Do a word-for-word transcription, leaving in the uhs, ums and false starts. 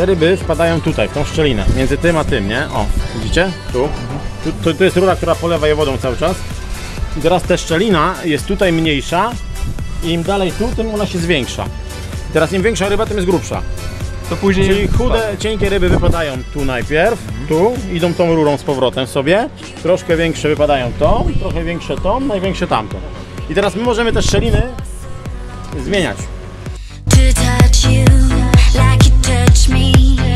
te ryby wpadają tutaj, w tą szczelinę, między tym a tym, nie? O, widzicie? Tu. tu to, to jest rura, która polewa je wodą cały czas. I teraz ta szczelina jest tutaj mniejsza i im dalej tu, tym ona się zwiększa. Teraz im większa ryba, tym jest grubsza. To później... Czyli chude, cienkie ryby wypadają tu najpierw, tu, idą tą rurą z powrotem sobie, troszkę większe wypadają tą, trochę większe tą, największe tamto. I teraz my możemy te szczeliny zmieniać. To touch you like you touch me.